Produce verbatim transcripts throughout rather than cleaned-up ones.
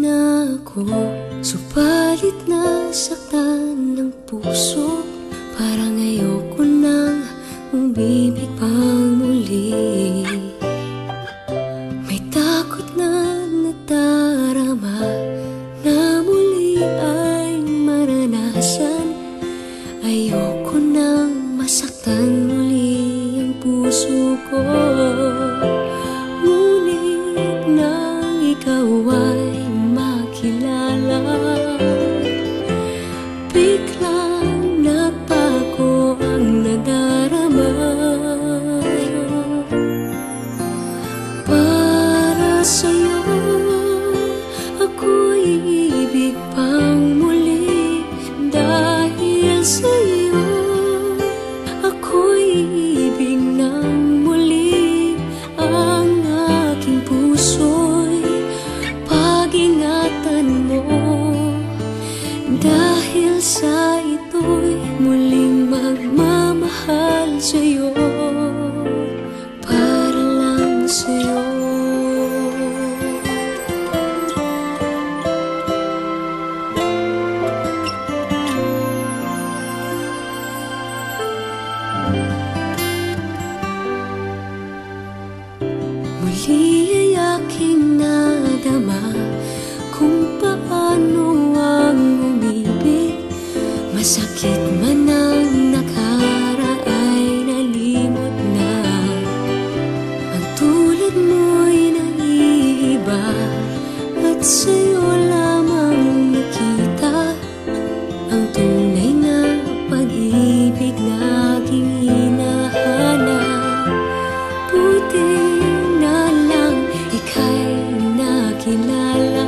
na ako, subalit nasaktan ng puso. Parang ayoko nang umibig pang muli. May takot na nadarama na muli ay maranasan. Ayoko nang masaktan muli ang puso ko. Ngunit nang ikaw ay makilala, biglang nagbago ang nadarama. Para sa'yo ako'y ibig pang muli. Dahil sa'yo ako'y ibig ng muli. Ang aking puso'y pag-ingatan mo. Dahil sa ito'y muling magmamahal sa'yo, para lang sa'yo. Muli ay aking nadama kung paano ang umibig. Masakit man ang nakaraan, nalimot na. Ang tulad mo'y naiiba, at sa'yo lamang nakita ang tunay na pag-ibig na aking hinahanap. Buti na lang ika'y nakilala.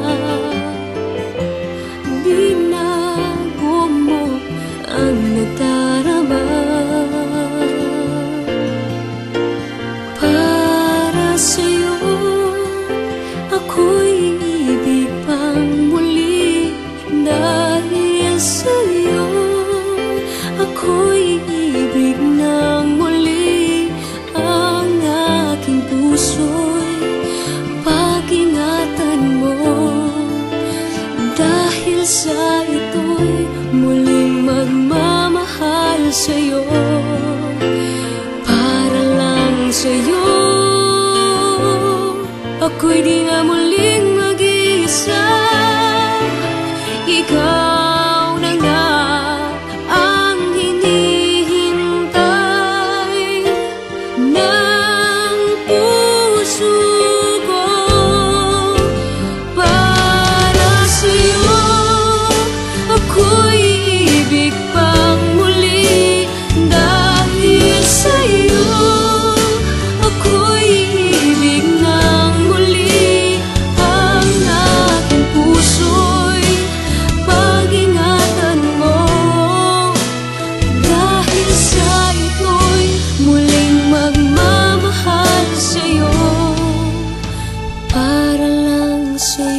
Binago mo ang nadarama. Para sa'yo ako'y ibig pang muli. Dahil sa'yo ako'y ibig ng muli. Ang aking puso'y pag-ingatan mo. Dahil sa ito'y muling magmamahal sa'yo, para lang sa'yo. Ako'y di na muling mag-iisa. Ikaw na nga ang hinihintay ng puso ko. Para sa'yo ako'y ibig pang muli. Dahil sa'yo ako'y ibig ng muli. Ang aking puso'y pag-ingatan mo. Dahil sa ito'y muling magmamahal sa'yo, para lang sa'yo.